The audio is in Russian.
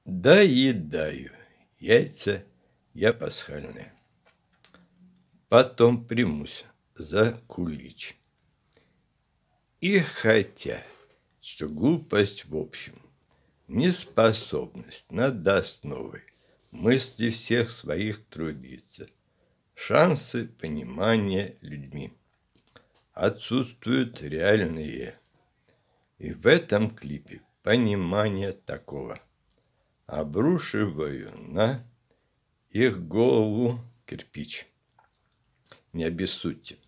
Доедаю, яйца я пасхальные. Потом примусь за кулич. И хотя, что глупость в общем, неспособность над основой, мыслей всех своих трудиться, шансы, понимания людьми. Отсутствуют реальные. И в этом клипе понимание такого. Обрушиваю на их голову кирпич. Не обессудьте.